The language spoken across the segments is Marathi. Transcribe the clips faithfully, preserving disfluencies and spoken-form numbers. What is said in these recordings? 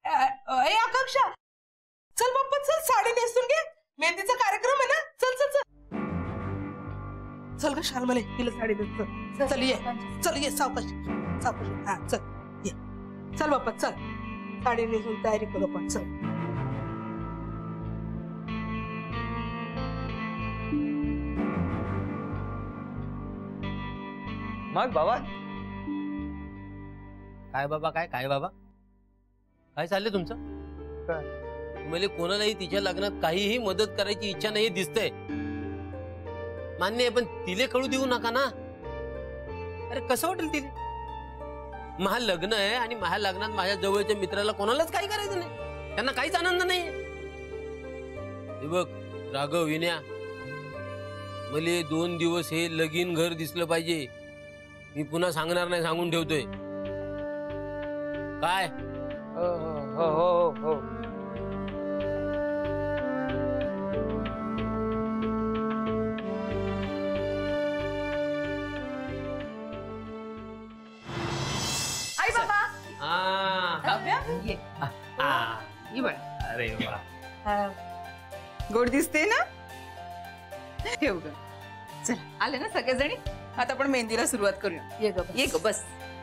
ए आकांक्षा, चल बाप्पा चल, साडी नेसून घे, मेहंदीचा कार्यक्रम आहे ना. चल चल चल चल ग शालमले, तिला साडी नेस. चल ये, चल ये, सावकाश सावकाश. हा चल ये, चल बाप्पा चल, साडी नेसून तयारी करू आपण. चल मग बाबा. काय बाबा, काय काय बाबा, काय चाललंय तुमचं? तुम्हाला कोणालाही तिच्या लग्नात काहीही मदत करायची इच्छा नाही दिसतंय. मान्य आहे, पण तिले कळू देऊ नका ना. अरे कसं वाटेल तिले? माझं लग्न आहे आणि माझ्या लग्नात माझ्या जवळच्या मित्राला कोणालाच काही करायचं नाही, त्यांना काहीच आनंद नाही. बघ राघव, विनया, मला दोन दिवस हे लगीन घर दिसलं पाहिजे. मी पुन्हा सांगणार नाही, सांगून ठेवतोय. काय? हो हो हो हो. आई बाबा. अरे वा, गोड दिसते ना. ठेव ग. चल आले ना सगळेजणी, आता आपण मेहंदीला सुरुवात करूया. ये ग ये ग बस.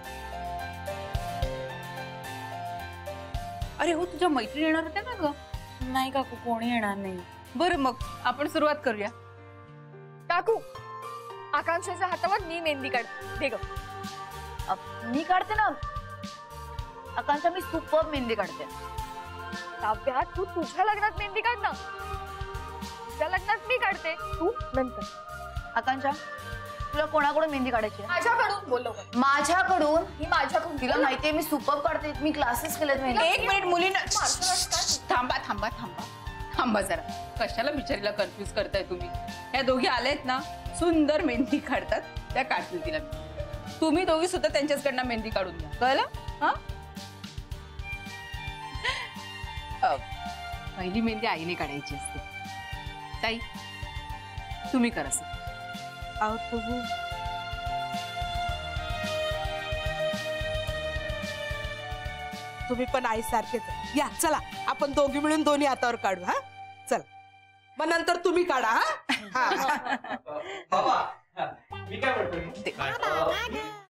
अरे हो, तुझ्या मैत्रिणी येणार होत्या ना ग? नाही काकू, कोणी येणार नाही. बरं मग आपण सुरुवात करूया. काकू, आकांक्षाच्या हातावर मी मेहंदी काढते. दे ग. मी काढते ना आकांक्षा, मी सुपर मेहंदी काढते. काव्या, तू तुझ्या लग्नात मेहंदी काढ ना. तुझ्या लग्नात मी काढते, तू नंतर. आकांक्षा, तुला कोणाकडून मेहंदी काढायची? माझ्याकडून. बोललो माझ्याकडून? ही माझ्याकडून. तिला माहितीये मी सुपर काढते, मी क्लासेस केलेत. एक मिनिट मुलींना, थांबा थांबा थांबा थांबा जरा. कशाला बिचारीला कन्फ्युज करताय तुम्ही? ह्या दोघी आल्यात ना, सुंदर मेहंदी काढतात, त्या काढतील तिला. तुम्ही दोघी सुद्धा त्यांच्याचकडनं मेहंदी काढून द्या, कळलं? हा, पहिली मेहंदी आईने काढायची असते. ताई तुम्ही करा सर. तुम्ही पण आई सारखेच. या चला, आपण दोघी मिळून दोन्ही हातावर काढू. हा चल, मग नंतर तुम्ही काढा. हा बाबा, मी काय म्हणतो